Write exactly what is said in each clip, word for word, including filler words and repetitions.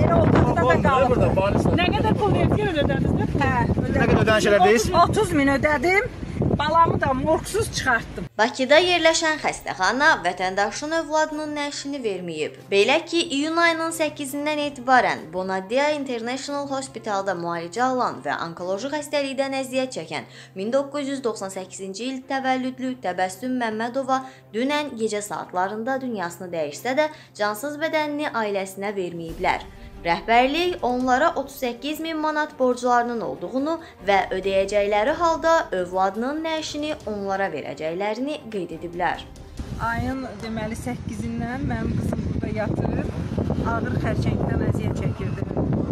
Elə otaqda da qalıb. Nə qədər pul verdi ödədiniz? Hə, Nə qədər ödəniş elədiniz? otuz min ödədim. Balamı da morgsuz çıxartdım. Bakıda yerləşən xəstəxana vətəndaşın övladının nəşini verməyib. Belə ki, iyun ayının səkkizindən etibarən Bonadia International Hospitalda müalicə alan və onkoloji xəstəlikdən əziyyət çəkən min doqquz yüz doxsan səkkizinci il təvəllüdlü Təbəssüm Məmmədova dünən gecə saatlarında dünyasını dəyişsə də cansız bədənini ailəsinə verməyiblər. Rəhbərlik onlara otuz səkkiz min manat borclarının olduğunu və ödəyəcəkləri halda övladının nəşini onlara verəcəklərini qeyd ediblər. Ayın deməli səkkizindən mənim qızım burada yatır, ağır xərçəngdən əziyyət çəkirdi.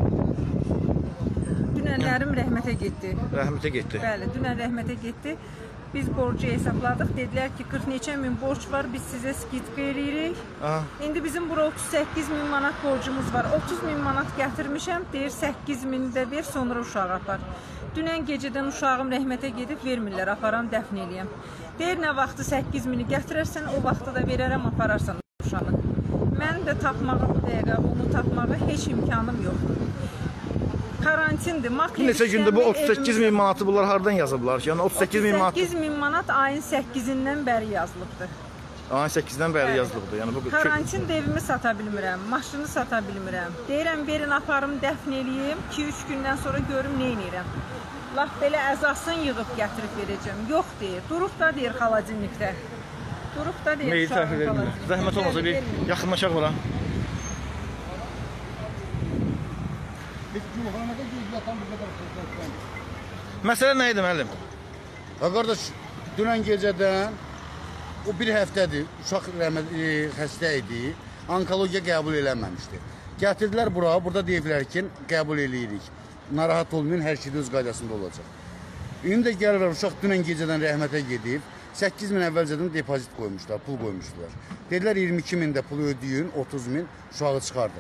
Dünənlərim rəhmətə getdi. Rəhmətə getdi. Bəli, dünən rəhmətə getdi. Biz borcu hesabladıq. Dedilər ki, qırx neçə min borc var, biz sizə skit veririk. Aha. İndi bizim bura otuz səkkiz min manat borcumuz var. otuz min manat gətirmişəm, deyir səkkiz min də ver, sonra uşağı apar. Dünən gecədən uşağım rəhmətə gedib vermirlər, aparam dəfn eləyəm. Deyir, nə vaxtı səkkiz mini gətirərsən, o vaxtı da verərəm, apararsan uşağı. Mən də tapmağa bu dəqiqə, onu tapmağa heç imkanım yoxdur. Karantindir. Bir neçə gündə bu otuz səkkiz min manatı bunlar hardan yazıblar? Yəni otuz səkkiz min manat. otuz səkkiz min manat ayın səkkizindən bəri yazılıbdır. Ayın səkkizindən bəri yazılıbdır. Yəni bu karantin evimi sata bilmirəm, maşını sata bilmirəm. Deyirəm, verin aparım, dəfn eləyim, iki üç gündən sonra görüm nə edirəm. Laf belə əzasını yığıb gətirib verəcəm. Yox deyir. Durub da deyir xalacinlikdə. Durub da deyir. Meyil təhvil vermirlər. Zəhmət olmasa bir yaxınlaşaq bura. Məsələ nə idi müəllim? Ha qardaş, dünən gecədən o bir həftədir uşaq xəstə idi, onkologiya qəbul eləməmişdi. Gətirdilər bura, burada deyiblər ki, qəbul eləyirik. Narahat olmayın, hər şey öz qaydasında olacaq. İndi də gəlirlər, uşaq dünən gecədən rəhmətə gedib, səkkiz min əvvəlcədən depozit qoymuşlar, pul qoymuşlar. Dedilər iyirmi iki min də pulu ödəyin, otuz min uşağı çıxardır.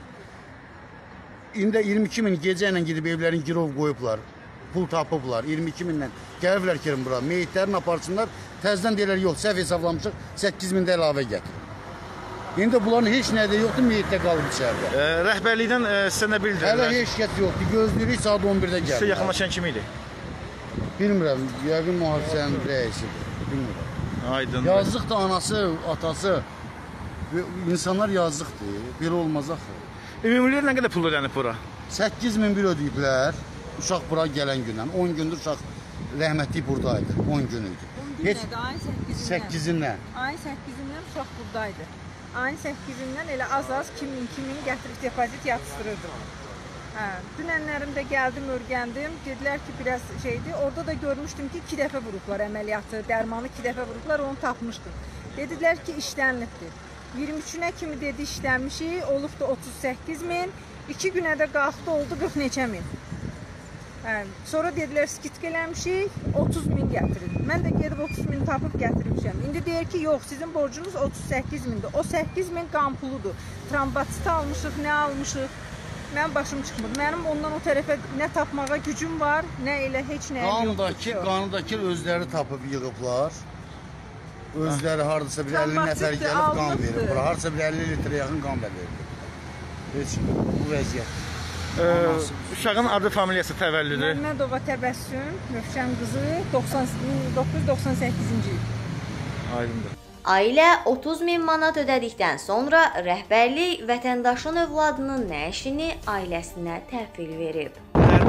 İndi iyirmi iki min gecə ilə gedib evlərin girov qoyublar, pul tapıblar, iyirmi iki mindən gəliblər ki, bura, meyitlərini aparsınlar, təzdən deyirlər, yox, səhv hesablamışıq, səkkiz min də əlavə gətirir. İndi bunların heç nədə yoxdur, meyitdə qalıb içərdə. E, rəhbərlikdən e, sizə nə bildirlər? Hələ heç kəs yoxdur, gözləyirik saat on birdə gəlir. Sizə yaxınlaşan kim idi? Bilmirəm, yəqin mühafizənin rəisidir, bilmirəm. Aydın. Yazıqdır anası, atası, insanlar yazıqdır, belə olmaz axı. Ümumilikdə nə qədər pul ödənib bura? səkkiz min bir ödəyiblər, uşaq bura gələn gündən, on gündür uşaq rəhmətli buradaydı, on gün idi. Heç ayın səkkizindən. Ayın səkkizindən uşaq buradaydı. Ayın səkkizindən elə az-az iki min iki min gətirib depozit yatışdırırdım. Hə, dünənlərimdə gəldim, örgəndim, dedilər ki, biraz şeydi, orada da görmüşdüm ki, iki dəfə vurublar əməliyyatı, dərmanı iki dəfə vurublar, onu tapmışdım. Dedilər ki, işlənibdir. iyirmi üçünə kimi dedi işlənmişik, olub da otuz səkkiz min, iki günə də qalxdı, oldu qırx neçə min. Hə, sonra dedilər, skit eləmişik, otuz min gətirin. Mən də gedib otuz min tapıb gətirmişəm. İndi deyir ki, yox, sizin borcunuz otuz səkkiz mindir. O səkkiz min qan puludur. Trambasit almışıq, nə almışıq? Mənim başım çıxmır. Mənim ondan o tərəfə nə tapmağa gücüm var, nə elə heç nəyə yoxdur. Qanındakı özləri tapıb yığıblar. Özləri hardasa bir əlli nəfər gəlib qan verir. Hardasa bir əlli litrə yaxın qan da verir. Heç bu vəziyyət. Uşağın adı, familiyası, təvəllüdü? Məmmədova Təbəssüm, Rövşən qızı, min doqquz yüz doxsan səkkizinci il. Aydındır. Ailə otuz min manat ödədikdən sonra rəhbərlik vətəndaşın övladının nəşini ailəsinə təhvil verib.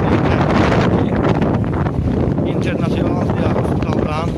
İnternasional hospitaldan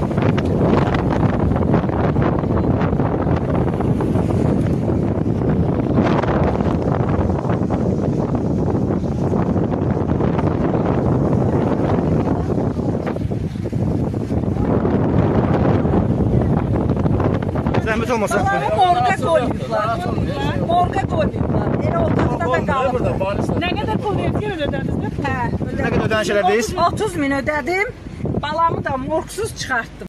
zəhmət olmasa. Morqa qoyublar. Morqa qoyublar. Elə otaqda da qalıb. Nə qədər pul verdi ödədiniz? Hə, nə qədər ödəniş elədiniz? otuz min ödədim. Balamı da morgsuz çıxartdım.